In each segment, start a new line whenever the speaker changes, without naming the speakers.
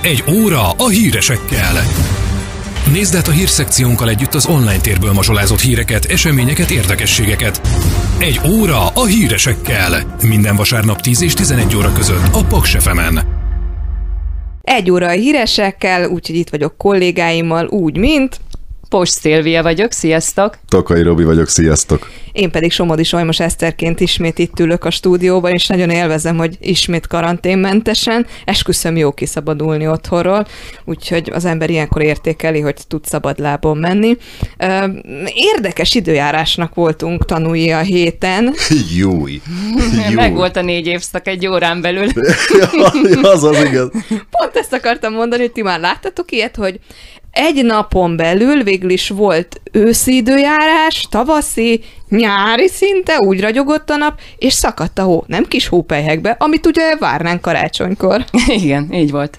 Egy óra a híresekkel. Nézd át a hírszekciónkkal együtt az online térből mazsolázott híreket, eseményeket, érdekességeket. Egy óra a híresekkel. Minden vasárnap 10 és 11 óra között a Paks FM-en.
Egy óra a híresekkel, úgyhogy itt vagyok kollégáimmal, úgy, mint...
Pós Szilvia vagyok, sziasztok!
Tokai Robi vagyok, sziasztok!
Én pedig Somodi Solymos Eszterként ismét itt ülök a stúdióban, és nagyon élvezem, hogy ismét karanténmentesen. Esküszöm, jó kiszabadulni otthonról, úgyhogy az ember ilyenkor értékeli, hogy tud szabadlábon menni. Érdekes időjárásnak voltunk tanúi a héten.
Júj!
Meg volt a 4 évszak egy órán belül.
Az igaz.
Pont ezt akartam mondani, hogy ti már láttatok ilyet, hogy egy napon belül végül is volt őszi időjárás, tavaszi, nyári szinte, úgy ragyogott a nap, és szakadt a hó, nem kis hópelyhekbe, amit ugye várnánk karácsonykor.
Igen, így volt.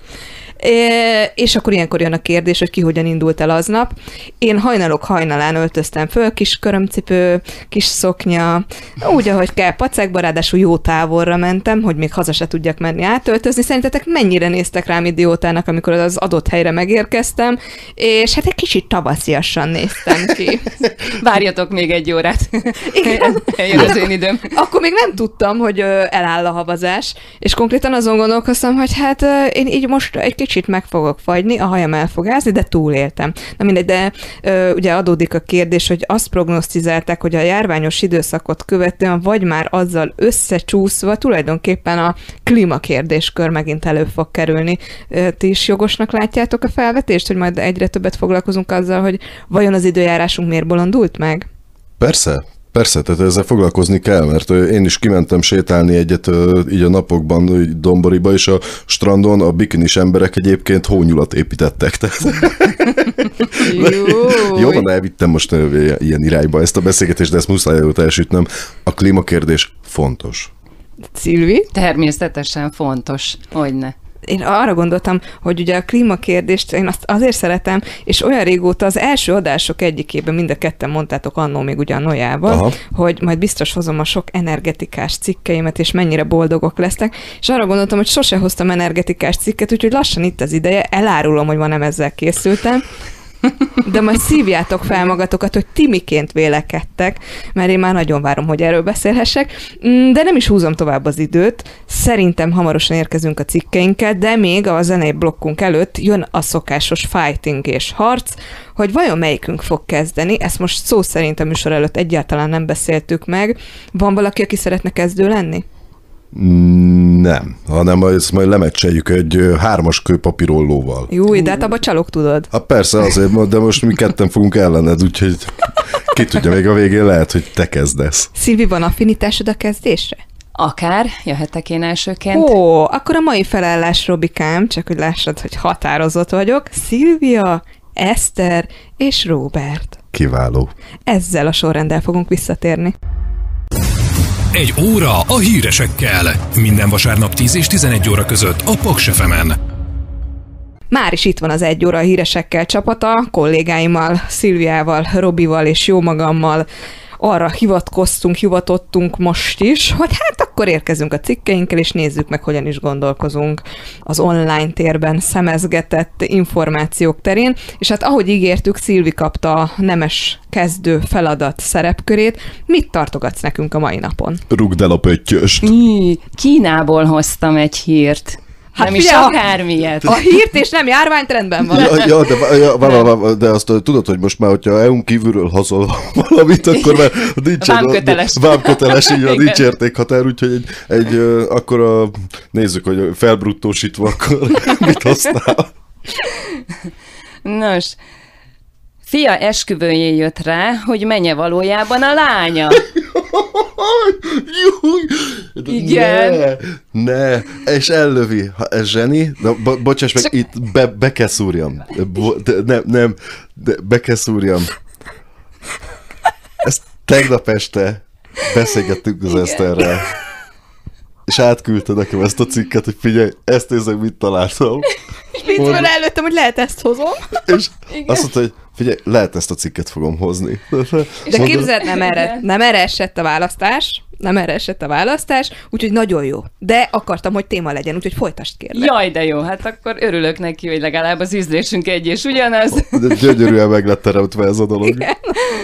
És akkor ilyenkor jön a kérdés, hogy ki hogyan indult el aznap. Én hajnalok hajnalán öltöztem föl, kis körömcipő, kis szoknya, úgy, ahogy kell, pacekba, ráadásul jó távolra mentem, hogy még haza se tudjak menni átöltözni. Szerintetek mennyire néztek rám idiótának, amikor az adott helyre megérkeztem, és hát egy kicsit tavasziasan néztem ki.
Várjatok még egy órát.
Igen.
Eljön az én időm.
Akkor még nem tudtam, hogy eláll a havazás, és konkrétan azon gondolkoztam, hogy hát én így most egy kicsit meg fogok fagyni, a hajam el fog ázni, de túléltem. Na mindegy, de ugye adódik a kérdés, hogy azt prognosztizálták, hogy a járványos időszakot követően, vagy már azzal összecsúszva, tulajdonképpen a klímakérdéskör megint elő fog kerülni. Ti is jogosnak látjátok a felvetést, hogy majd egyre többet foglalkozunk azzal, hogy vajon az időjárásunk miért bolondult meg?
Persze, tehát ezzel foglalkozni kell, mert én is kimentem sétálni egyet így a napokban Domboriba, és a strandon a bikinis emberek egyébként hónyulat építettek. Jó van, elvittem most ilyen irányba ezt a beszélgetést, de ezt muszáj előtt elsütnöm. A klímakérdés fontos.
Szilvi?
Természetesen fontos, hogyne.
Én arra gondoltam, hogy ugye a klímakérdést én azt azért szeretem, és olyan régóta az első adások egyikében mind a ketten mondtátok annó még ugyan Nojában, hogy majd biztos hozom a sok energetikás cikkeimet, és mennyire boldogok lesznek, és arra gondoltam, hogy sose hoztam energetikás cikket, úgyhogy lassan itt az ideje, elárulom, hogy ma nem ezzel készültem, de majd szívjátok fel magatokat, hogy ti miként vélekedtek, mert én már nagyon várom, hogy erről beszélhessek, de nem is húzom tovább az időt. Szerintem hamarosan érkezünk a cikkeinkkel, de még a zenei blokkunk előtt jön a szokásos fighting és harc, hogy vajon melyikünk fog kezdeni. Ezt most szó szerint a műsor előtt egyáltalán nem beszéltük meg. Van valaki, aki szeretne kezdő lenni?
Nem, hanem ezt majd lemecseljük egy 3-as kőpapírollóval.
Jó, de hát abba csalok, tudod.
Hát persze, azért, de most mi ketten fogunk ellened, úgyhogy ki tudja, még a végén lehet, hogy te kezdesz.
Szilvi, van affinitásod a kezdésre?
Akár, jöhetek én elsőként.
Ó, akkor a mai felállás, Robikám, csak hogy lássad, hogy határozott vagyok. Szilvia, Eszter és Róbert.
Kiváló.
Ezzel a sorrenddel fogunk visszatérni.
Egy óra a híresekkel. Minden vasárnap 10 és 11 óra között a Paks FM-en.
Már is itt van az Egy óra a híresekkel csapata, kollégáimmal, Szilviával, Robival és jó magammal. Arra hivatottunk most is, hogy hát akkor érkezünk a cikkeinkkel, és nézzük meg, hogyan is gondolkozunk az online térben szemezgetett információk terén, és hát ahogy ígértük, Szilvi kapta a nemes kezdő feladat szerepkörét. Mit tartogatsz nekünk a mai napon?
Rugd el a pöttyöst.
Kínából hoztam egy hírt. Hát nem is akármilyet.
A hírt és nem járványt rendben van.
De azt tudod, hogy most már, hogyha EU-n kívülről hozol valamit, akkor már vámköteles, így van, nincs értékhatár, úgyhogy akkor nézzük, hogy felbruttósítva akkor mit használ.
Nos, fia esküvőjén jött rá, hogy menye valójában a lánya. Igen.
Ne, és ellövi. Ez zseni. Bocsáss meg, itt be kell szúrjam. Be kell szúrjam. Ezt tegnap este beszélgettünk az Eszterrel. És átküldte nekem ezt a cikket, hogy figyelj, ezt nézzük, mit találtam.
És mit van előttem, hogy lehet ezt hozom?
És azt mondta, hogy figyelj, lehet ezt a cikket fogom hozni.
De képzeld, nem erre esett a választás. nem erre esett a választás, úgyhogy nagyon jó. De akartam, hogy téma legyen, úgyhogy folytasd kérlek.
Jaj, de jó, hát akkor örülök neki, hogy legalább az ízlésünk egy és ugyanaz.
De gyönyörűen meg lett teremtve ez a dolog. Igen.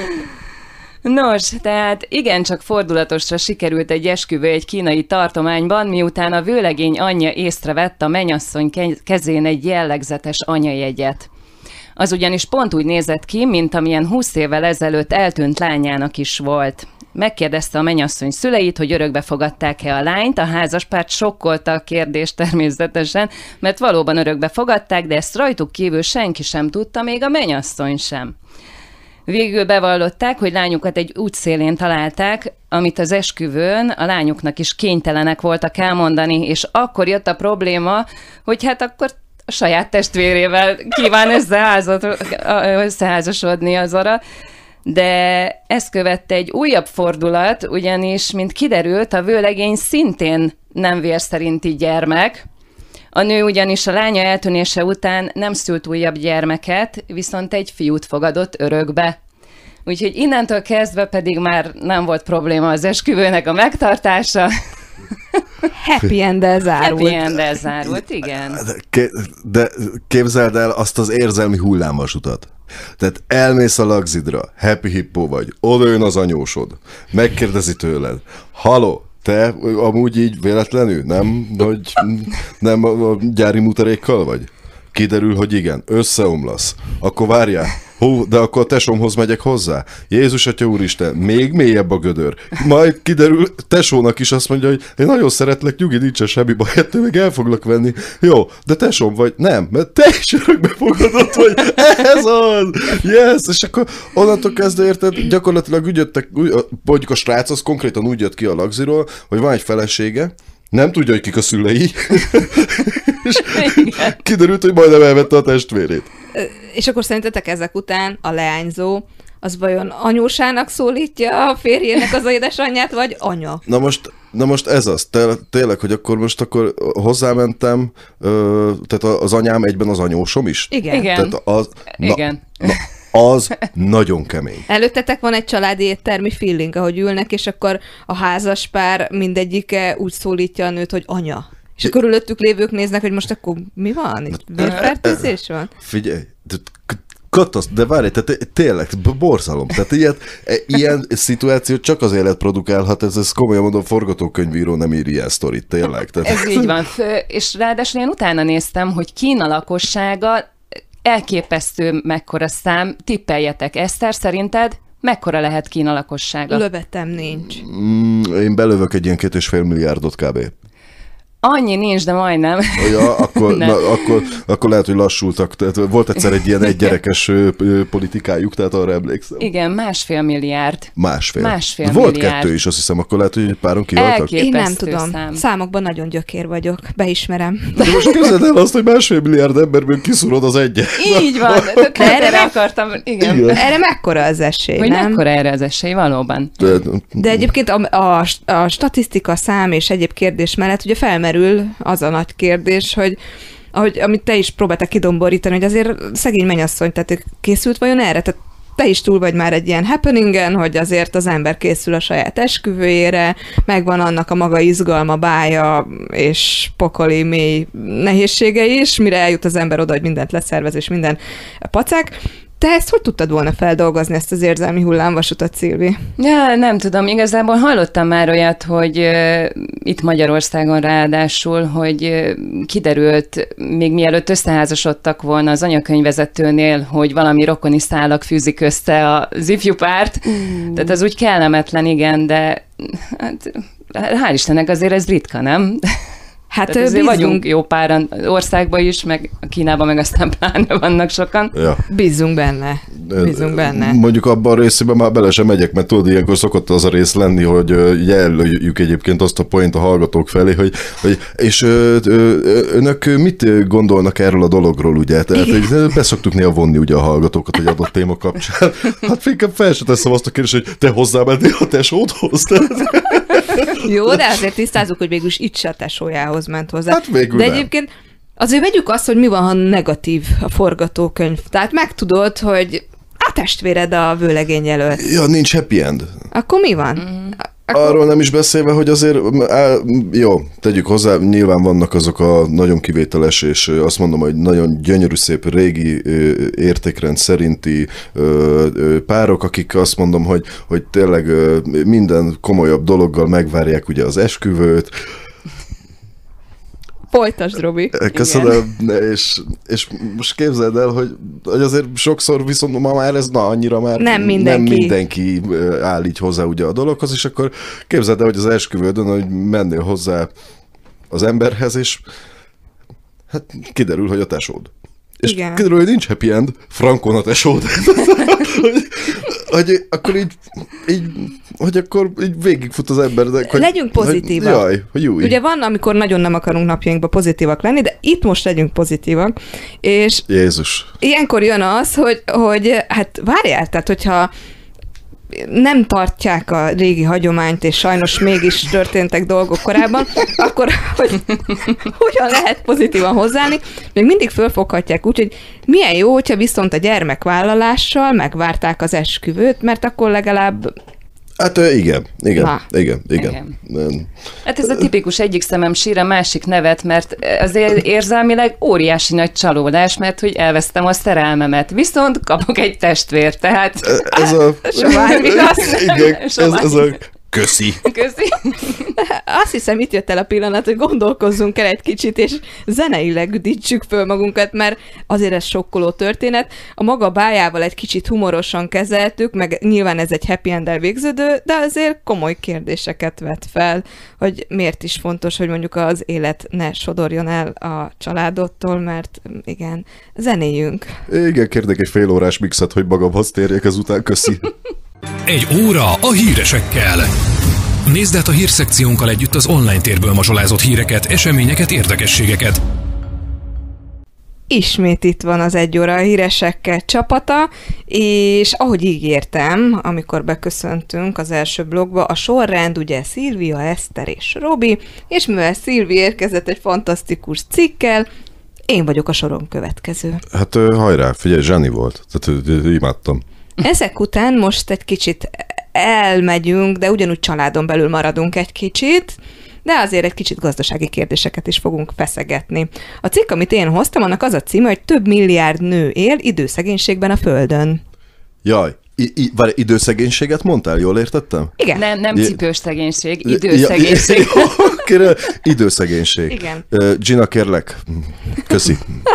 Nos, tehát igencsak fordulatosra sikerült egy esküvő egy kínai tartományban, miután a vőlegény anyja észrevett a mennyasszony kezén egy jellegzetes anyajegyet. Az ugyanis pont úgy nézett ki, mint amilyen 20 évvel ezelőtt eltűnt lányának is volt. Megkérdezte a mennyasszony szüleit, hogy örökbe fogadták-e a lányt, a házaspárt sokkolta a kérdést természetesen, mert valóban örökbe fogadták, de ezt rajtuk kívül senki sem tudta, még a mennyasszony sem. Végül bevallották, hogy lányukat egy útszélén találták, amit az esküvőn a lányuknak is kénytelenek voltak elmondani, és akkor jött a probléma, hogy hát akkor a saját testvérével kíván összeházasodni az Zara. De ezt követte egy újabb fordulat, ugyanis, mint kiderült, a vőlegény szintén nem vér szerinti gyermek. A nő ugyanis a lánya eltűnése után nem szült újabb gyermeket, viszont egy fiút fogadott örökbe. Úgyhogy innentől kezdve pedig már nem volt probléma az esküvőnek a megtartása.
Happy end-el zárult.
Happy end-el zárult, igen.
De képzeld el azt az érzelmi hullámvasutat. Tehát elmész a Lagzidra, happy hippo vagy, oda jön az anyósod, megkérdezi tőled, haló, te amúgy így véletlenül, nem a gyári mutarékkal vagy? Kiderül, hogy igen, összeomlasz. Akkor várjál, de akkor a tesómhoz megyek hozzá. Jézus Atya Úristen, még mélyebb a gödör. Majd kiderül, tesónak is azt mondja, hogy én nagyon szeretlek, nyugi, nincsen semmi baj, ettől még el foglak venni. Jó, de tesóm vagy? Nem, mert te is örökbe fogadott vagy. Ez az! Yes! És akkor onnantól kezdve érted, gyakorlatilag úgy jöttek, mondjuk a srác az konkrétan úgy jött ki a Lagziról, hogy van egy felesége, nem tudja, hogy kik a szülei, és kiderült, hogy majdnem elvette a testvérét.
És akkor szerintetek ezek után a leányzó az vajon anyósának szólítja a férjének az édesanyját, vagy anya?
Na most ez az, tényleg, hogy akkor hozzámentem, tehát az anyám egyben az anyósom is?
Igen.
Tehát
Igen.
Az nagyon kemény.
Előttetek van egy családi éttermi feeling, ahogy ülnek, és akkor a házaspár mindegyike úgy szólítja a nőt, hogy anya. És a körülöttük lévők néznek, hogy most akkor mi van? Itt vérfertőzés van?
Figyelj, de várj, tehát tényleg, borzalom. Tehát ilyen szituációt csak az élet produkálhat, ez komolyan mondom, forgatókönyvíró nem ír ilyen sztorit, tényleg. Tehát...
Ez így van. És ráadásul én utána néztem, hogy Kína lakossága elképesztő mekkora szám. Tippeljetek, Eszter, szerinted mekkora lehet Kína lakossága?
Lövetem nincs.
Én belövök egy ilyen 2,5 milliárdot kb.
Annyi nincs, de majdnem.
Ja, akkor lehet, hogy lassultak. Tehát volt egyszer egy ilyen egygyerekes politikájuk, tehát arra emlékszem.
Igen, 1,5 milliárd.
Másfél volt milliárd. 2 is, azt hiszem, akkor lehet, hogy páron kihaltak.
Én nem tudom. Számokban nagyon gyökér vagyok. Beismerem.
De most képzeld el azt, hogy 1,5 milliárd emberből kiszúrod az egyet.
Így van. Erre akartam. Igen.
Erre mekkora az esély,
hogy
nem?
Mekkora erre az esély, valóban.
De egyébként a statisztika, szám és egyéb kérdés mellett ugye felmerül az a nagy kérdés, hogy amit te is próbáltál kidomborítani, hogy azért szegény mennyasszony, tehát készült vajon erre? Tehát te is túl vagy már egy ilyen happeningen, hogy azért az ember készül a saját esküvőjére, megvan annak a maga izgalma, bája és pokoli mély nehézsége is, mire eljut az ember oda, hogy mindent leszervez és minden pacák. Te ezt hogy tudtad volna feldolgozni, ezt az érzelmi hullámvasutat, Szilvi?
Ja, nem tudom, igazából hallottam már olyat, hogy itt Magyarországon ráadásul, hogy kiderült, még mielőtt összeházasodtak volna az anyakönyvvezetőnél, hogy valami rokoni szálak fűzik össze az ifjú párt. Tehát az úgy kellemetlen, igen, de hát, hál' Istennek azért ez ritka, nem? Hát azért vagyunk jó páran országban is, meg Kínában, meg aztán pláne vannak sokan.
Ja.
Bízzunk benne.
Mondjuk abban a részében már bele sem megyek, mert tudod, ilyenkor szokott az a rész lenni, hogy jelöljük egyébként azt a point a hallgatók felé, hogy és önök mit gondolnak erről a dologról, ugye? Tehát, hogy beszoktuk néha vonni ugye a hallgatókat egy adott téma kapcsán. Hát inkább fel se teszem azt a kérdést, hogy te hozzámennél a tesódhoz?
Jó, de azért tisztázzuk, hogy végül is itt se a tesójához ment hozzá.
Hát végül
de
nem.
Egyébként azért vegyük azt, hogy mi van, ha negatív a forgatókönyv. Tehát megtudod, hogy a testvéred a vőlegény jelölt.
Ja, nincs happy end.
Akkor mi van?
Arról nem is beszélve, hogy azért, jó, tegyük hozzá, nyilván vannak azok a nagyon kivételes, és azt mondom, hogy nagyon gyönyörű, szép régi értékrend szerinti párok, akik azt mondom, hogy tényleg minden komolyabb dologgal megvárják ugye az esküvőt.
Folytasd, Robi.
Köszönöm, és most képzeld el, hogy azért sokszor viszont ma már ez annyira már
nem
mindenki áll így hozzá ugye a dologhoz, és akkor képzeld el, hogy az esküvődön, hogy mennél hozzá az emberhez, és hát kiderül, hogy a tesód. És
igen.
Kiderül, hogy nincs happy end, frankon a tesód. hogy akkor így hogy akkor így végigfut az embernek.
Legyünk pozitívak.
Jaj, hogy új.
Ugye van, amikor nagyon nem akarunk napjainkban pozitívak lenni, de itt most legyünk pozitívak. És
Jézus.
Ilyenkor jön az, hogy hát várjál, tehát hogyha nem tartják a régi hagyományt, és sajnos mégis történtek dolgok korábban, akkor hogyan lehet pozitívan hozzáállni? Még mindig fölfoghatják úgy, hogy milyen jó, hogyha viszont a gyermekvállalással megvárták az esküvőt, mert akkor legalább...
Hát igen.
Hát ez a tipikus egyik szemem sír, a másik nevet, mert azért érzelmileg óriási nagy csalódás, mert hogy elvesztem a szerelmemet, viszont kapok egy testvért, tehát...
Ez a...
Sovány igaz?
Igen, ez a... Köszi.
Azt hiszem, itt jött el a pillanat, hogy gondolkozzunk el egy kicsit, és zeneileg üdítsük föl magunkat, mert azért ez sokkoló történet. A maga bájával egy kicsit humorosan kezeltük, meg nyilván ez egy happy end-el végződő, de azért komoly kérdéseket vet fel, hogy miért is fontos, hogy mondjuk az élet ne sodorjon el a családodtól, mert igen, zenéljünk.
Igen, kérnék egy fél órás mixet, hogy magamhoz térjek ezután, köszi.
Egy óra a híresekkel. Nézd át a hírszekciónkkal együtt az online térből mazsolázott híreket, eseményeket, érdekességeket.
Ismét itt van az Egy óra a híresekkel csapata, és ahogy ígértem, amikor beköszöntünk az első blogba, a sorrend ugye Szilvia, Eszter és Robi, és mivel Szilvi érkezett egy fantasztikus cikkel, én vagyok a soron következő.
Hát hajrá, figyelj, zseni volt, tehát imádtam.
Ezek után most egy kicsit elmegyünk, de ugyanúgy családon belül maradunk egy kicsit, de azért egy kicsit gazdasági kérdéseket is fogunk feszegetni. A cikk, amit én hoztam, annak az a címe, hogy több milliárd nő él időszegénységben a Földön.
Jaj, időszegénységet mondtál? Jól értettem?
Igen.
Nem cipős szegénység, időszegénység.
Időszegénység.
Igen.
Gina, kérlek. Köszi.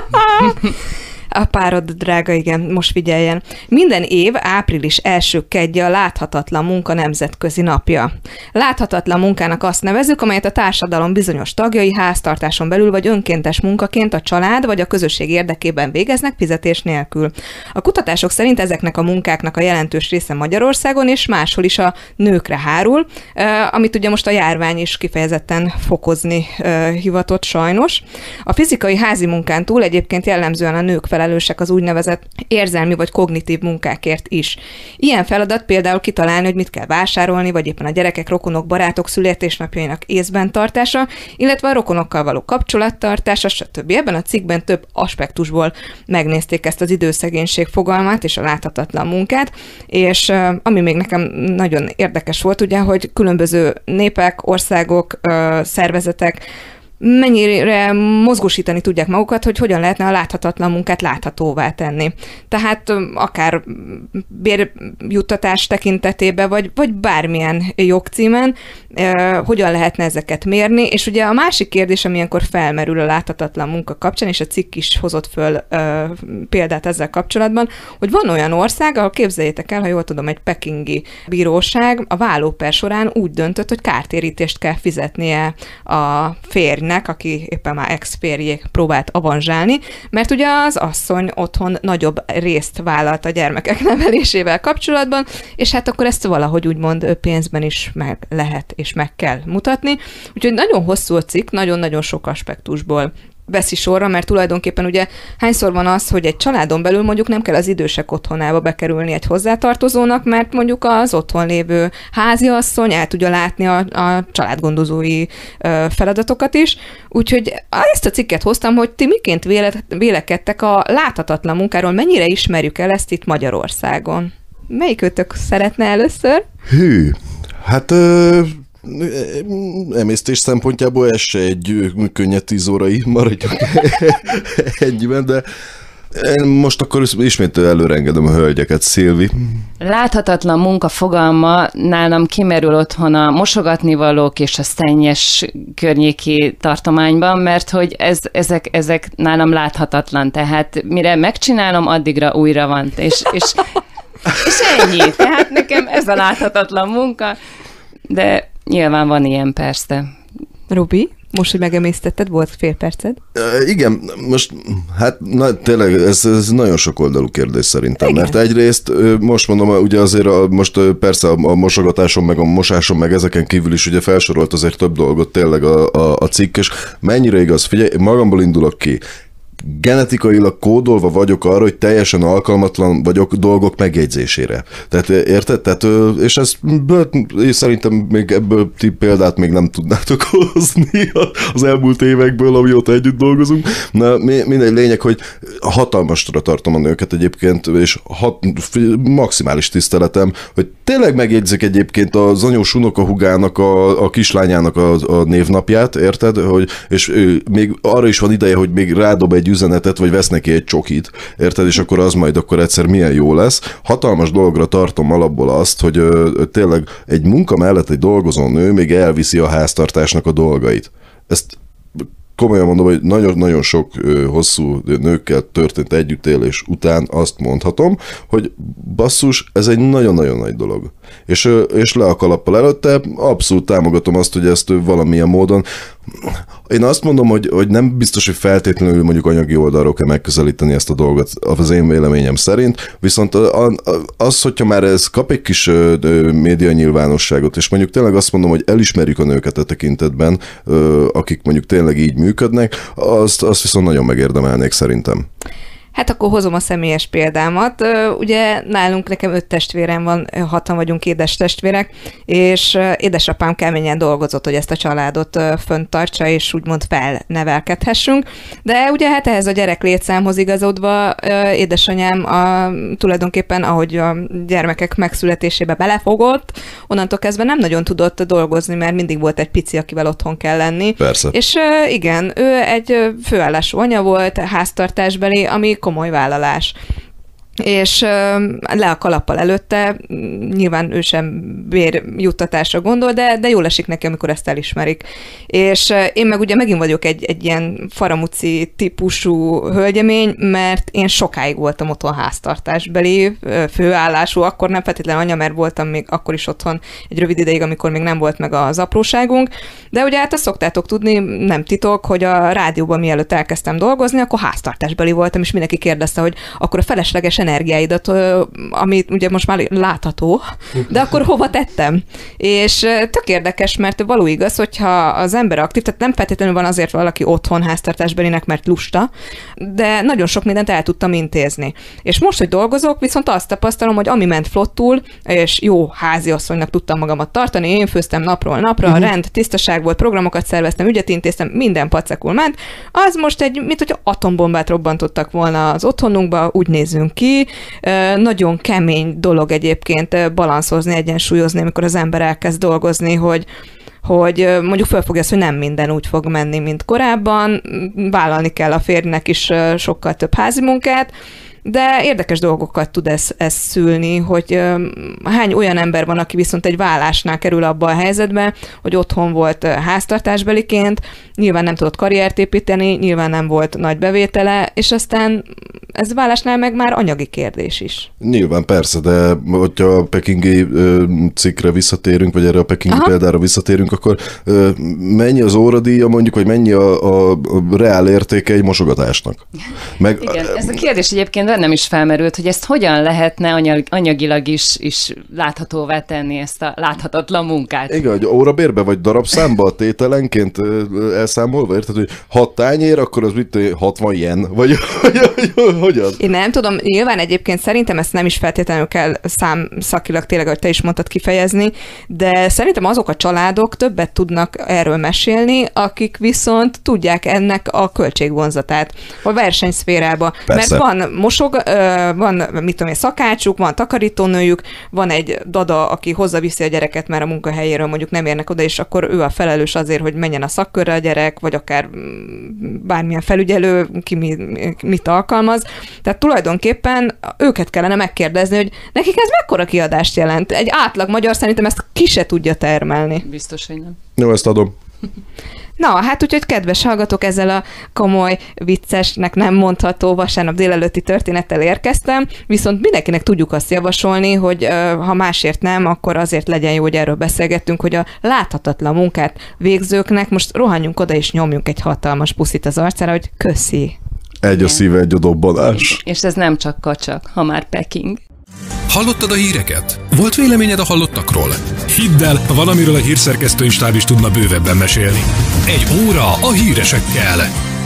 A párod drága, igen, most figyeljen. Minden év április első kedje a láthatatlan munka nemzetközi napja. Láthatatlan munkának azt nevezzük, amelyet a társadalom bizonyos tagjai háztartáson belül vagy önkéntes munkaként a család vagy a közösség érdekében végeznek fizetés nélkül. A kutatások szerint ezeknek a munkáknak a jelentős része Magyarországon és máshol is a nőkre hárul, amit ugye most a járvány is kifejezetten fokozni hivatott sajnos. A fizikai házi munkán túl egyébként jellemzően a nők felelősek az úgynevezett érzelmi vagy kognitív munkákért is. Ilyen feladat például kitalálni, hogy mit kell vásárolni, vagy éppen a gyerekek, rokonok, barátok születésnapjainak észben tartása, illetve a rokonokkal való kapcsolattartása, stb. Ebben a cikkben több aspektusból megnézték ezt az időszegénység fogalmát és a láthatatlan munkát, és ami még nekem nagyon érdekes volt, ugye, hogy különböző népek, országok, szervezetek mennyire mozgósítani tudják magukat, hogy hogyan lehetne a láthatatlan munkát láthatóvá tenni. Tehát akár bérjuttatás tekintetében, vagy bármilyen jogcímen, hogyan lehetne ezeket mérni, és ugye a másik kérdés, ami ilyenkor felmerül a láthatatlan munka kapcsán, és a cikk is hozott föl példát ezzel kapcsolatban, hogy van olyan ország, ahol képzeljétek el, ha jól tudom, egy pekingi bíróság a vállóper során úgy döntött, hogy kártérítést kell fizetnie a férjnek, aki éppen már ex-férjé próbált avanzsálni, mert ugye az asszony otthon nagyobb részt vállalt a gyermekek nevelésével kapcsolatban, és hát akkor ezt valahogy úgymond pénzben is meg lehet és meg kell mutatni. Úgyhogy nagyon hosszú a cikk, nagyon-nagyon sok aspektusból veszi sorra, mert tulajdonképpen ugye hányszor van az, hogy egy családon belül mondjuk nem kell az idősek otthonába bekerülni egy hozzátartozónak, mert mondjuk az otthon lévő háziasszony el tudja látni a családgondozói feladatokat is. Úgyhogy ezt a cikket hoztam, hogy ti miként vélekedtek a láthatatlan munkáról, mennyire ismerjük el ezt itt Magyarországon? Melyikőtök szeretne először?
Hű, Hát emésztés szempontjából ez se egy könnyed 10 órai, maradjunk ennyiben, de én most akkor ismét előrengedem a hölgyeket, Szilvi.
Láthatatlan munka fogalma nálam kimerül otthon a mosogatnivalók és a szennyes környéki tartományban, mert hogy ezek nálam láthatatlan, tehát mire megcsinálom, addigra újra van, és ennyi. Tehát nekem ez a láthatatlan munka, de nyilván van ilyen persze.
Robi? Most, hogy megemésztetted, volt fél perced?
Igen, most hát tényleg ez nagyon sok oldalú kérdés szerintem, igen. Mert egyrészt most mondom, ugye azért most persze a mosogatáson, meg a mosáson, meg ezeken kívül is ugye felsorolt azért több dolgot tényleg a cikk, és mennyire igaz, figyelj, magamból indulok ki. Genetikailag kódolva vagyok arra, hogy teljesen alkalmatlan vagyok dolgok megjegyzésére. Tehát érted? Tehát, és ez szerintem még ebből ti példát még nem tudnátok hozni az elmúlt évekből, amióta együtt dolgozunk. Na, mindegy lényeg, hogy hatalmasra tartom a nőket egyébként, és maximális tiszteletem, hogy tényleg megjegyzik egyébként az anyós unokahugának, a kislányának a névnapját, érted? És még arra is van ideje, hogy még rádob egy üzenetet, vagy vesz neki egy csokit, érted? És akkor az majd akkor egyszer milyen jó lesz. Hatalmas dologra tartom alapból azt, hogy tényleg egy munka mellett egy dolgozó nő még elviszi a háztartásnak a dolgait. Ezt komolyan mondom, hogy nagyon-nagyon sok hosszú nőkkel történt együttélés után azt mondhatom, hogy basszus, ez egy nagyon-nagyon nagy dolog. És le a kalappal előtte, abszolút támogatom azt, hogy ezt valamilyen módon. Én azt mondom, hogy nem biztos, hogy feltétlenül mondjuk anyagi oldalról kell megközelíteni ezt a dolgot, az én véleményem szerint, viszont az, hogyha már ez kap egy kis média nyilvánosságot, és mondjuk tényleg azt mondom, hogy elismerjük a nőket a tekintetben, akik mondjuk tényleg így működnek, azt viszont nagyon megérdemelnék szerintem.
Hát akkor hozom a személyes példámat. Ugye nálunk nekem 5 testvérem van, 6-an vagyunk édes testvérek, és édesapám keményen dolgozott, hogy ezt a családot fönntartsa, és úgymond felnevelkedhessünk. De ugye hát ehhez a gyerek létszámhoz igazodva édesanyám tulajdonképpen, ahogy a gyermekek megszületésébe belefogott, onnantól kezdve nem nagyon tudott dolgozni, mert mindig volt egy pici, akivel otthon kell lenni.
Persze.
És igen, ő egy főállású anya volt, háztartásbeli, ami komoly vállalás. És le a kalappal előtte, nyilván ő sem bérjuttatásra gondol, de jól esik neki, amikor ezt elismerik. És én meg ugye megint vagyok egy ilyen faramuci típusú hölgyemény, mert én sokáig voltam otthon háztartásbeli, főállású, akkor nem feltétlenül anya, mert voltam még akkor is otthon egy rövid ideig, amikor még nem volt meg az apróságunk, de ugye hát azt szoktátok tudni, nem titok, hogy a rádióban mielőtt elkezdtem dolgozni, akkor háztartásbeli voltam, és mindenki kérdezte, hogy akkor a felesleges energiáidat, amit ugye most már látható, de akkor hova tettem? És tök érdekes, mert való igaz, hogyha az ember aktív, tehát nem feltétlenül van azért valaki otthon háztartásbelinek, mert lusta, de nagyon sok mindent el tudtam intézni. És most, hogy dolgozok, viszont azt tapasztalom, hogy ami ment flottul, és jó háziasszonynak tudtam magamat tartani, én főztem napról napra, rend, tisztaság volt, programokat szerveztem, ügyet intéztem, minden pacekul ment, az most mint hogyha atombombát robbantottak volna az otthonunkba, úgy nézzünk ki. Nagyon kemény dolog egyébként balanszozni, egyensúlyozni, amikor az ember elkezd dolgozni, hogy mondjuk felfogja azt, hogy nem minden úgy fog menni, mint korábban, vállalni kell a férjnek is sokkal több házi munkát, de érdekes dolgokat tud ez szülni, hogy hány olyan ember van, aki viszont egy vállásnál kerül abba a helyzetbe, hogy otthon volt háztartásbeliként, nyilván nem tudott karriert építeni, nyilván nem volt nagy bevétele, és aztán ez vállásnál meg már anyagi kérdés is.
Nyilván persze, de hogyha a pekingi cikkre visszatérünk, vagy erre a pekingi példára visszatérünk, akkor mennyi az óradíja mondjuk, vagy mennyi a reál értéke egy mosogatásnak?
Igen, ez a kérdés egyébként bennem is felmerült, hogy ezt hogyan lehetne anyagilag is láthatóvá tenni, ezt a láthatatlan munkát.
Igen, hogy órabérbe vagy darabszámba a tételenként elszámolva, érted, hogy 6 tányér, akkor az mit 60 yen, vagy hogyan?
Én nem tudom, nyilván egyébként szerintem ezt nem is feltétlenül kell számszakilag tényleg, ahogy te is mondtad, kifejezni, de szerintem azok a családok többet tudnak erről mesélni, akik viszont tudják ennek a költségvonzatát a versenyszférába. Persze. Mert van mit tudom én, szakácsuk, van takarítónőjük, van egy dada, aki hozzaviszi a gyereket, mert a munkahelyéről mondjuk nem érnek oda, és akkor ő a felelős azért, hogy menjen a szakkörre a gyerek, vagy akár bármilyen felügyelő, ki mit alkalmaz. Tehát tulajdonképpen őket kellene megkérdezni, hogy nekik ez mekkora kiadást jelent. Egy átlag magyar szerintem ezt ki se tudja termelni.
Biztos, hogy nem.
Jó, ezt adom.
Na, hát úgyhogy kedves hallgatók, ezzel a komoly, viccesnek nem mondható vasárnap délelőtti történettel érkeztem, viszont mindenkinek tudjuk azt javasolni, hogy ha másért nem, akkor azért legyen jó, hogy erről beszélgettünk, hogy a láthatatlan munkát végzőknek most rohanjunk oda és nyomjunk egy hatalmas puszit az arcára, hogy köszi.
Egy a szíve, egy a dobbanás.
És ez nem csak kacsak, ha már Peking.
Hallottad a híreket? Volt véleményed a hallottakról? Hidd el, valamiről a hírszerkesztői stáb is tudna bővebben mesélni. Egy óra a híresekkel.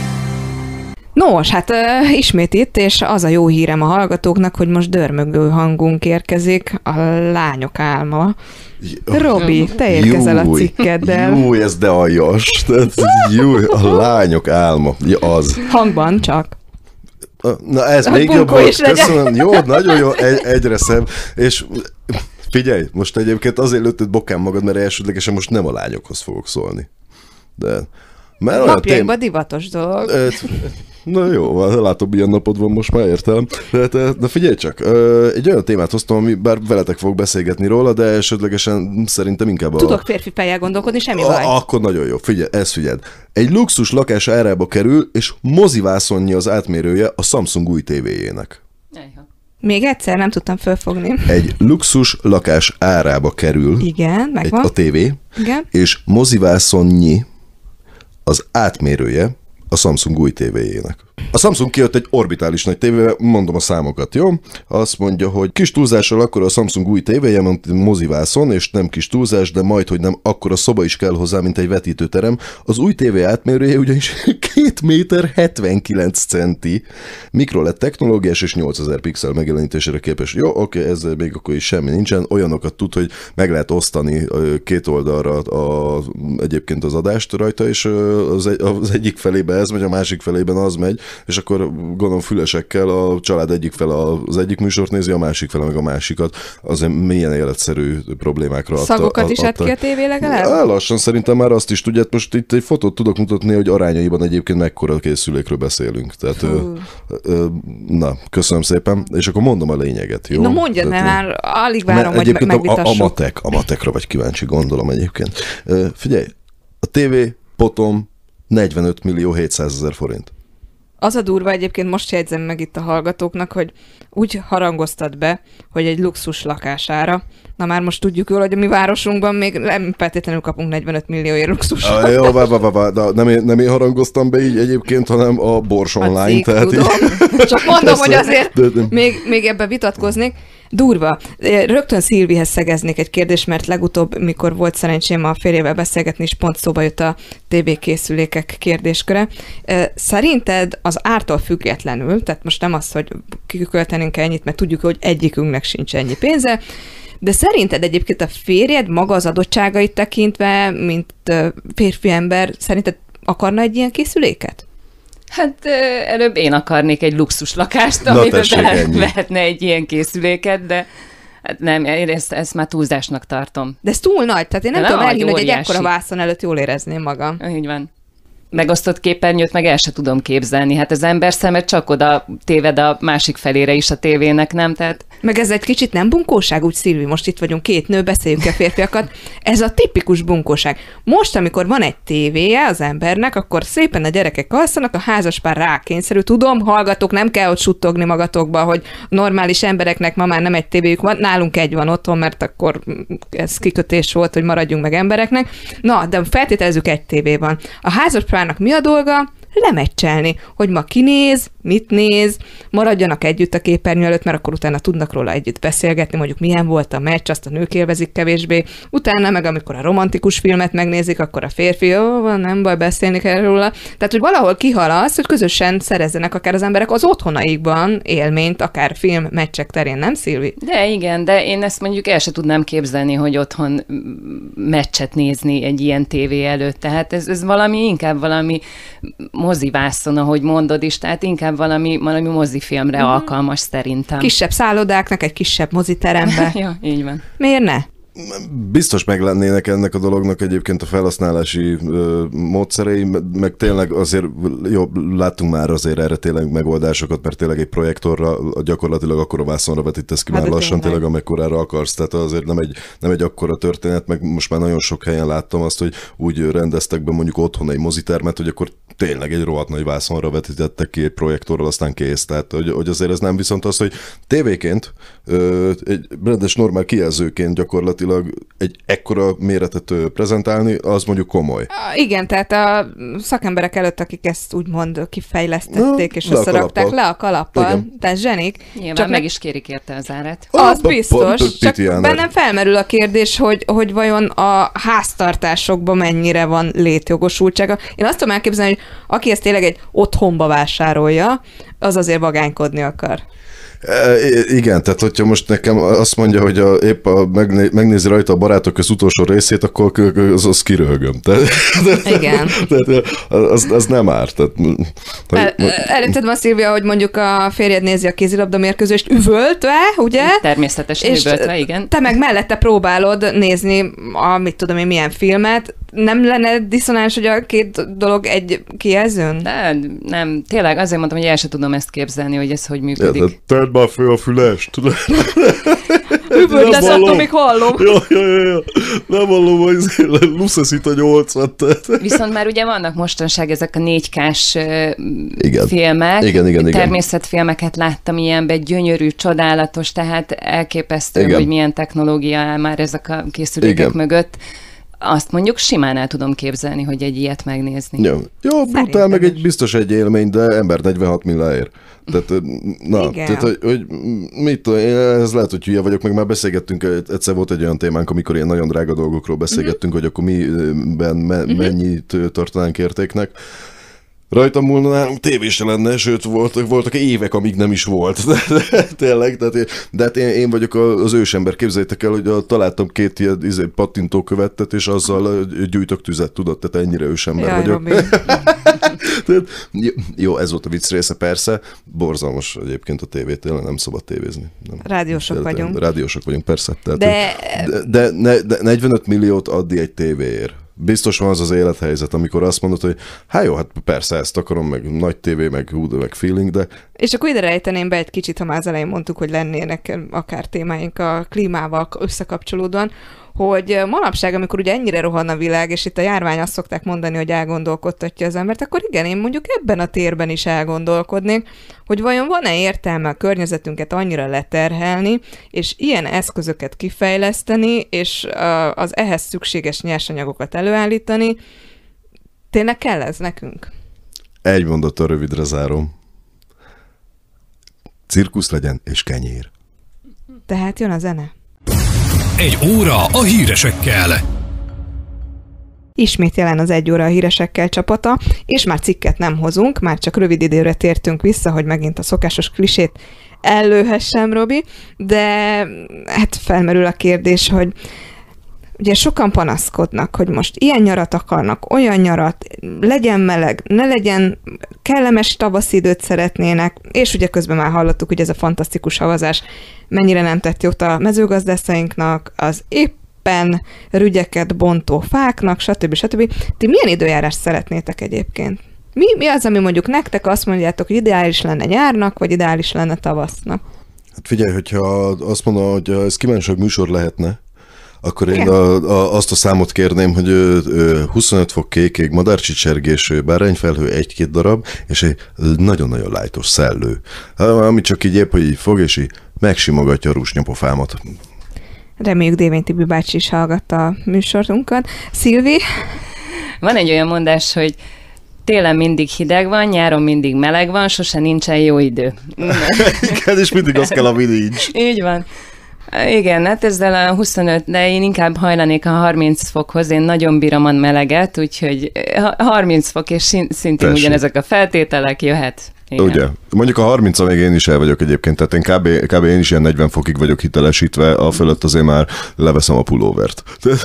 Nos, hát ismét itt, és az a jó hírem a hallgatóknak, hogy most dörmögő hangunk érkezik, a lányok álma. Robi, te érkezel a cikkeddel.
Jó, ez de aljas. Jó, a lányok álma. Ja, az.
Hangban csak.
Na ez még jobb volt, köszönöm. Jó, nagyon jó, egyre szebb. És figyelj, most egyébként azért lőtted bokám magad, mert elsődlegesen most nem a lányokhoz fogok szólni. De...
Napjainkban divatos dolog.
Na jó, látom, milyen napod van most már, értem. De figyelj csak, egy olyan témát hoztam, ami bár veletek fogok beszélgetni róla, de elsődlegesen szerintem inkább
Tudok férfi fejjel gondolkodni, semmi baj.
Akkor nagyon jó, figyeld. Egy luxus lakás árába kerül, és mozivászonnyi az átmérője a Samsung új tévéjének.
Még egyszer nem tudtam fölfogni.
Egy luxus lakás árába kerül.
Igen, megvan.
A tévé.
Igen.
És mozivászonnyi az átmérője a Samsung új tévéjének. A Samsung kijött egy orbitális nagy tévével, mondom a számokat, jó? Azt mondja, hogy kis túlzással akkor a Samsung új tévéje, mint mozivászon, és nem kis túlzás, de majd, hogy nem, akkor a szoba is kell hozzá, mint egy vetítőterem. Az új tévé átmérője ugyanis 2 méter 79 centi, mikroLED technológiás és 8000 pixel megjelenítésére képes. Jó, oké, ezzel még akkor is semmi nincsen. Olyanokat tud, hogy meg lehet osztani két oldalra egyébként az adást rajta, és az egyik felébe ez megy, a másik felében az megy, és akkor gondolom fülesekkel a család egyik fel az egyik műsort nézi, a másik fel meg a másikat. Azért milyen életszerű problémákra adta.
Szagokat is ad ki a tévé legalább?
Lassan szerintem már azt is tudják. Most itt egy fotót tudok mutatni, hogy arányaiban egyébként mekkora készülékről beszélünk. Tehát, na, köszönöm szépen. És akkor mondom a lényeget, jó?
Na mondjad, mert már alig várom, hogy megvitassuk.
A matekra vagy kíváncsi, gondolom egyébként. Figyelj, a tévé potom 45 millió 700 000 forint.
Az a durva, egyébként most jegyzem meg itt a hallgatóknak, hogy úgy harangoztat be, hogy egy luxus lakására. Na már most tudjuk jól, hogy a mi városunkban még nem feltétlenül kapunk 45 millióért luxus.
Jó, nem én harangoztam be így egyébként, hanem a Bors Online. Tehát
csak mondom, hogy azért még ebben vitatkoznék. Durva. Rögtön Szilvihez szegeznék egy kérdést, mert legutóbb, mikor volt szerencsém a férjével beszélgetni, és pont szóba jött a tévékészülékek kérdésköre. Szerinted az ártól függetlenül, tehát most nem az, hogy kiköltenénk ennyit, mert tudjuk, hogy egyikünknek sincs ennyi pénze, de szerinted egyébként a férjed maga az adottságait tekintve, mint férfi ember, szerinted akarna egy ilyen készüléket?
Hát előbb én akarnék egy luxus lakást, amiben lehetne egy ilyen készüléket, de hát nem, én ezt már túlzásnak tartom.
De ez túl nagy, tehát én nem tudom elhinni, hogy egy ekkora vászon előtt jól érezném magam.
Így van. Megosztott képernyőt meg el se tudom képzelni. Hát az ember szeme csak oda téved a másik felére is a tévének, nem? Tehát...
Meg ez egy kicsit nem bunkóság, úgy Szilvi, most itt vagyunk két nő, beszéljük a férfiakat. Ez a tipikus bunkóság. Most, amikor van egy tévéje az embernek, akkor szépen a gyerekek alszanak, a házaspár rákényszerül. Tudom, hallgatók, nem kell ott suttogni magatokba, hogy normális embereknek ma már nem egy tévéjük van, nálunk egy van otthon, mert akkor ez kikötés volt, hogy maradjunk meg embereknek. Na, de feltételezzük, egy tévé van. A házaspárnak mi a dolga? lemecselni, hogy ma kinéz, mit néz, maradjanak együtt a képernyő előtt, mert akkor utána tudnak róla együtt beszélgetni, mondjuk milyen volt a meccs, azt a nők élvezik kevésbé, utána meg amikor a romantikus filmet megnézik, akkor a férfi, jó, van, nem baj, beszélni kell róla. Tehát, hogy valahol kihal az, hogy közösen szerezzenek akár az emberek az otthonaikban élményt, akár film, meccsek terén, nem, Szilvi?
De igen, de én ezt mondjuk el sem tudnám képzelni, hogy otthon meccset nézni egy ilyen tévé előtt. Tehát ez inkább valami mozivászon, ahogy mondod is, tehát inkább valami mozifilmre alkalmas szerintem.
Kisebb szállodáknak egy kisebb moziterembe.
Ja, így van.
Miért ne?
Biztos meglennének ennek a dolognak egyébként a felhasználási módszerei, meg tényleg azért láttunk már azért erre tényleg megoldásokat, mert tényleg egy projektorra gyakorlatilag akkora vászonra vetítesz ki már lassan tényleg, amekkorára akarsz, tehát azért nem egy akkora történet, meg most már nagyon sok helyen láttam azt, hogy úgy rendeztek be mondjuk otthon egy mozitermet, hogy akkor tényleg egy rohadt nagy vászonra vetítettek ki egy projektorral, aztán kész. Tehát, hogy azért ez nem, viszont az, hogy tévéként, egy rendes normál kijelzőként gyakorlatilag egy ekkora méretet prezentálni, az mondjuk komoly.
Igen, tehát a szakemberek előtt, akik ezt úgymond kifejlesztették és összerakták le a kalappal, igen. Tehát zsenik.
Nyilván csak meg is kérik érte az árat.
Az biztos, csak bennem felmerül a kérdés, hogy vajon a háztartásokban mennyire van létjogosultsága. Én azt tudom elképzelni, hogy aki ezt tényleg egy otthonba vásárolja, az azért vagánykodni akar.
Igen, tehát hogyha most nekem azt mondja, hogy épp megnézi rajta a Barátok az utolsó részét, akkor az kiröhögöm.
Igen.
Tehát az nem árt.
Előtted van, Szilvia, hogy mondjuk a férjed nézi a kézilabda mérkőzést üvöltve, ugye?
Természetesen üvöltve, igen.
Te meg mellette próbálod nézni mit tudom én, milyen filmet. Nem lenne diszonáns, hogy a két dolog egy kijelzőn?
De nem, tényleg azért mondtam, hogy el sem tudom ezt képzelni, hogy ez hogy működik.
Ja, tedd már föl a fülest.
Üvöltesz, attól még hallom.
Ja. Nem hallom, hogy luszeszít a 80-at.
Viszont már ugye vannak mostanság ezek a 4K-s filmek.
Igen.
Természetfilmeket láttam ilyenben, gyönyörű, csodálatos, tehát elképesztő, hogy milyen technológia áll már ezek a készülékek mögött. Azt mondjuk simán el tudom képzelni, hogy egy ilyet megnézni.
Jó, brutál, meg biztos egy élmény, de ember 46 milliáért. Tehát, hogy mit tudom, ez lehet, hogy hülye vagyok, meg már beszélgettünk, egyszer volt egy olyan témánk, amikor ilyen nagyon drága dolgokról beszélgettünk, hogy akkor miben mennyit tartanánk értéknek. Rajtam múlna nálunk tévé se lenne, sőt voltak évek, amíg nem is volt. Tényleg, de hát én vagyok az ősember. Képzeljétek el, hogy találtam 2 ilyen pattintókövettet, és azzal gyújtok tüzet, tudod, tehát ennyire ősember vagyok. Jó, ez volt a vicc része, persze. Borzalmas egyébként a tévé, tényleg nem szabad tévézni.
Rádiósok vagyunk,
persze. De 45 milliót addi egy tévéért. Biztos van az élethelyzet, amikor azt mondod, hogy jó, hát persze ezt akarom, meg nagy tévé, meg feeling, de...
És akkor ide rejteném be egy kicsit, ha már az elején mondtuk, hogy lennének akár témáink a klímával összekapcsolódóan, hogy manapság, amikor ugye ennyire rohan a világ, és itt a járvány azt szokták mondani, hogy elgondolkodtatja az embert, akkor igen, én mondjuk ebben a térben is elgondolkodnék, hogy vajon van-e értelme a környezetünket annyira leterhelni, és ilyen eszközöket kifejleszteni, és az ehhez szükséges nyersanyagokat előállítani. Tényleg kell ez nekünk?
Egy mondattal rövidre zárom. Cirkusz legyen, és kenyér.
Tehát jön a zene.
Egy óra a híresekkel.
Ismét jelen az Egy óra a híresekkel csapata, és már cikket nem hozunk, már csak rövid időre tértünk vissza, hogy megint a szokásos klisét ellőhessem, Robi, de hát felmerül a kérdés, hogy ugye sokan panaszkodnak, hogy most ilyen nyarat akarnak, olyan nyarat, legyen meleg, ne legyen, kellemes tavaszi időt szeretnének, és ugye közben már hallottuk, hogy ez a fantasztikus havazás mennyire nem tett jót a mezőgazdászainknak, az éppen rügyeket bontó fáknak, stb. Ti milyen időjárást szeretnétek egyébként? Mi az, ami mondjuk nektek azt mondjátok, hogy ideális lenne nyárnak, vagy ideális lenne tavasznak?
Hát figyelj, hogyha azt mondom, hogy ez kívánság műsor lehetne, akkor én azt a számot kérném, hogy 25 fok kékég, madárcsicsergés, bárányfelhő 1-2 darab, és egy nagyon-nagyon lájtos szellő. Ami csak így épp, hogy így fog, és így megsimogatja a rusnyapofámat.
Reméljük Dévény Tibi bácsi is hallgatta a műsorunkat. Szilvi?
Van egy olyan mondás, hogy télen mindig hideg van, nyáron mindig meleg van, sose nincsen jó idő.
Igen, és mindig az kell, ami nincs.
Így van. Igen, hát ezzel a 25, de én inkább hajlanék a 30 fokhoz, én nagyon bírom a meleget, úgyhogy 30 fok, és szintén ugyanezek a feltételek jöhet. Igen.
Ugye? Mondjuk a 30-a még én is el vagyok egyébként, tehát én kb. Én is ilyen 40 fokig vagyok hitelesítve, a fölött azért már leveszem a pulóvert.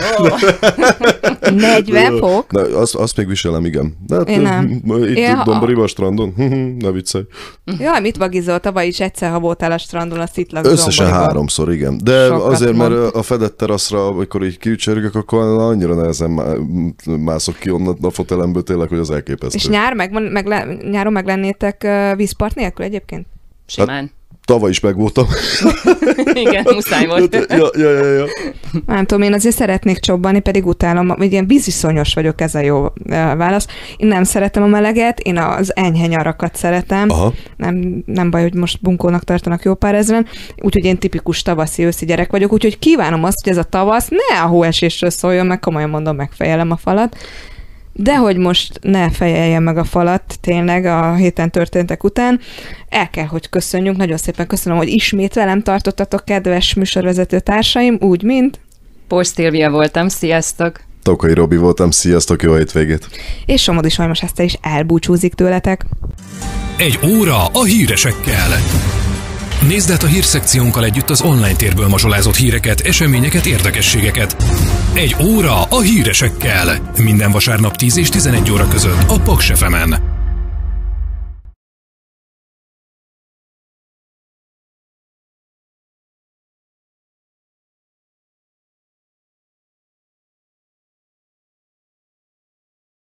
40 fok?
Azt még viselem, igen. De hát,
én nem.
Itt Domboriba a strandon, ne viccelj.
Jaj, mit vagizol? Tavaly is egyszer, ha voltál a strandon, azt itt laksz
összesen Domboriba. 3-szor, igen. De sokat azért, mert a fedett teraszra, amikor így kiücsörgök, akkor annyira nehezen mászok ki onnan a fotelemből tényleg, hogy az elképesztő.
És nyáron meg lennétek vízpart nélkül egyébként?
Simán.
Hát, tavaly is megvoltam.
Igen, muszáj volt.
Ja.
Nem tudom, én azért szeretnék csobbani, pedig utálom, vagy ilyen víziszonyos vagyok, ez a jó válasz. Én nem szeretem a meleget, én az enyhe nyarakat szeretem. Nem baj, hogy most bunkónak tartanak jó pár ezren, úgyhogy én tipikus tavaszi-őszi gyerek vagyok, úgyhogy kívánom azt, hogy ez a tavasz ne a hóesésről szóljon, meg komolyan mondom, megfejelem a falat. De hogy most ne fejeljen meg a falat, tényleg a héten történtek után, el kell, hogy köszönjünk. Nagyon szépen köszönöm, hogy ismét velem tartottatok, kedves műsorvezető társaim, úgy, mint...
Pors Szilvia voltam, sziasztok!
Tokai Robi voltam, sziasztok, jó hétvégét!
És Somodi Solymos Eszter is elbúcsúzik tőletek.
Egy óra a híresekkel. Nézd át a hírszekciónkkal együtt az online térből mazsolázott híreket, eseményeket, érdekességeket. Egy óra a híresekkel. Minden vasárnap 10 és 11 óra között a Paks FM-en.